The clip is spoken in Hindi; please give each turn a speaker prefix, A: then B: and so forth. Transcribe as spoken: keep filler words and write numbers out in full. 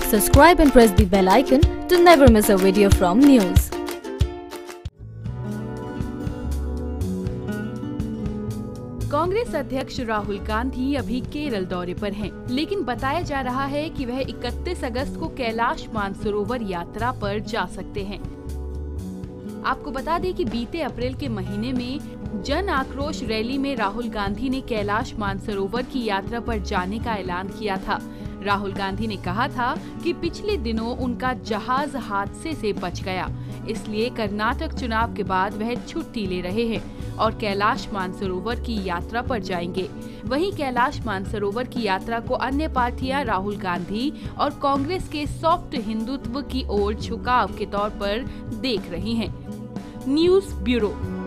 A: Subscribe and press the bell icon to never miss a video from news.
B: Congress अध्यक्ष राहुल गांधी अभी केरल दौरे पर हैं, लेकिन बताया जा रहा है कि वह इकतीस अगस्त को कैलाश मानसरोवर यात्रा पर जा सकते हैं। आपको बता दें कि बीते अप्रैल के महीने में जन आक्रोश रैली में राहुल गांधी ने कैलाश मानसरोवर की यात्रा पर जाने का ऐलान किया था। राहुल गांधी ने कहा था कि पिछले दिनों उनका जहाज हादसे से बच गया, इसलिए कर्नाटक चुनाव के बाद वह छुट्टी ले रहे हैं और कैलाश मानसरोवर की यात्रा पर जाएंगे। वहीं कैलाश मानसरोवर की यात्रा को अन्य पार्टियां राहुल गांधी और कांग्रेस के सॉफ्ट हिंदुत्व की ओर झुकाव के तौर पर देख रही हैं। News bureau.